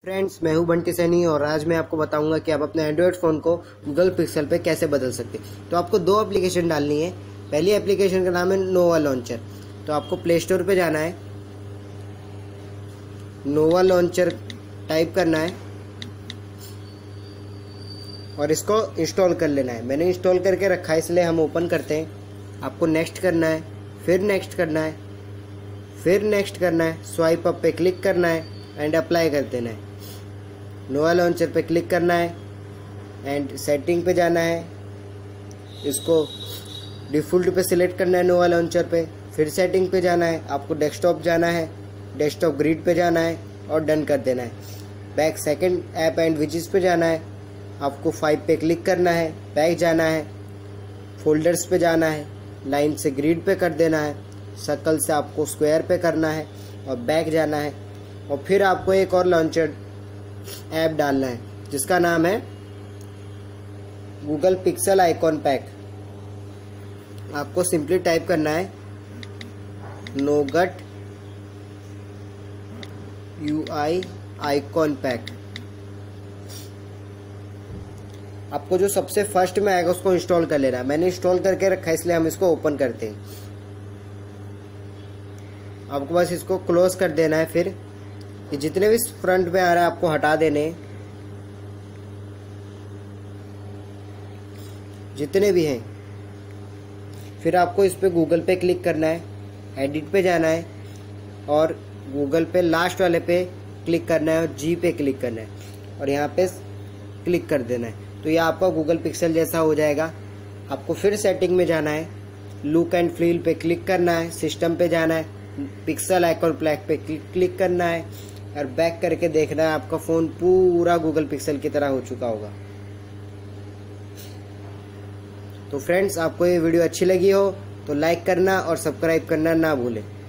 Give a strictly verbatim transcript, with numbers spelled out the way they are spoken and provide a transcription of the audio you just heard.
Friends, मैं हूं बंटी सैनी और आज मैं आपको बताऊंगा कि आप अपने एंड्रॉयड फ़ोन को गूगल पिक्सल पे कैसे बदल सकते हैं। तो आपको दो एप्लीकेशन डालनी है। पहली एप्लीकेशन का नाम है नोवा लॉन्चर। तो आपको प्ले स्टोर पे जाना है, नोवा लॉन्चर टाइप करना है और इसको इंस्टॉल कर लेना है। मैंने इंस्टॉल करके रखा है, इसलिए हम ओपन करते हैं। आपको नेक्स्ट करना है, फिर नेक्स्ट करना है, फिर नेक्स्ट करना है, स्वाइप अप पे क्लिक करना है एंड अप्लाई कर देना है। नोवा लॉन्चर पे क्लिक करना है एंड सेटिंग पे जाना है, इसको डिफ़ॉल्ट पे सिलेक्ट करना है नोवा लॉन्चर पे, फिर सेटिंग पे जाना है, आपको डेस्कटॉप जाना है, डेस्कटॉप ग्रिड पे जाना है और डन कर देना है। बैक सेकंड ऐप एंड विजेस पे जाना है, आपको फाइव पे क्लिक करना है, बैक जाना है, फोल्डर्स पे जाना है, लाइन से ग्रिड पे कर देना है, सर्कल से आपको स्क्वायर पे करना है और बैक जाना है और फिर आपको एक और लॉन्चर ऐप डालना है जिसका नाम है गूगल पिक्सल आइकॉन पैक। आपको सिंपली टाइप करना है नोगट यूआई आइकॉन पैक। आपको जो सबसे फर्स्ट में आएगा उसको इंस्टॉल कर लेना है। मैंने इंस्टॉल करके रखा है, इसलिए हम इसको ओपन करते हैं। आपको बस इसको क्लोज कर देना है। फिर ये जितने भी फ्रंट में आ रहा है आपको हटा देने, जितने भी हैं। फिर आपको इस पे गूगल पे क्लिक करना है, एडिट पे जाना है और गूगल पे लास्ट वाले पे क्लिक करना है और जी पे क्लिक करना है और यहाँ पे क्लिक कर देना है। तो ये आपका गूगल पिक्सल जैसा हो जाएगा। आपको फिर सेटिंग में जाना है, लुक एंड फील पे क्लिक करना है, सिस्टम पे जाना है, पिक्सल आइकॉन पैक पे क्लिक करना है और बैक करके देखना है, आपका फ़ोन पूरा गूगल पिक्सल की तरह हो चुका होगा। तो फ्रेंड्स, आपको ये वीडियो अच्छी लगी हो तो लाइक करना और सब्सक्राइब करना ना भूलें।